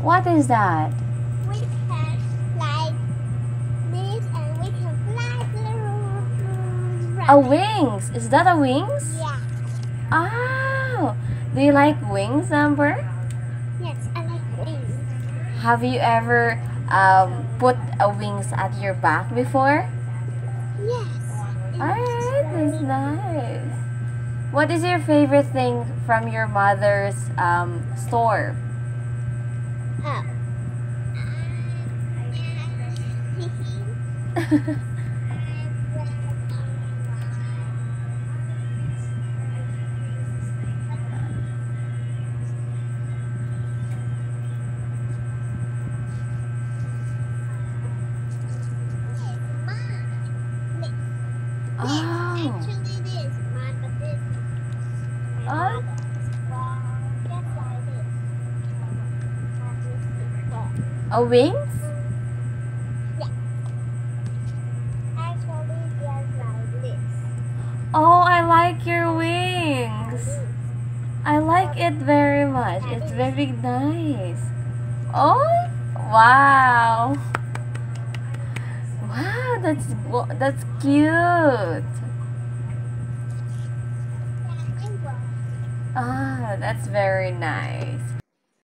What is that? We can fly this and we can fly A wings. Is that a wings? Yeah. Oh, do you like wings, Amber? Yes, I like wings. Have you ever put a wings at your back before? Yes. Alright, that's nice. What is your favorite thing from your mother's store? Oh. Oh. Actually, this is mine, but this is Oh. just like this. A wings? Yeah. Actually, just like this. Oh, I like your wings. I like it very much. It's very nice. Oh, wow. Wow, that's cute. Ah, that's very nice.